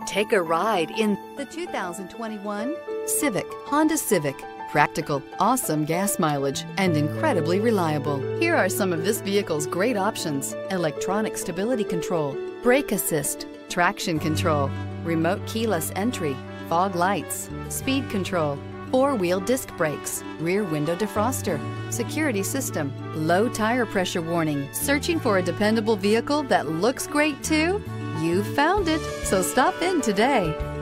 Take a ride in the 2021 Civic, Honda Civic. Practical, awesome gas mileage, and incredibly reliable. Here are some of this vehicle's great options: electronic stability control, brake assist, traction control, remote keyless entry, fog lights, speed control, four-wheel disc brakes, rear window defroster, security system, low tire pressure warning. Searching for a dependable vehicle that looks great too? You found it, so stop in today.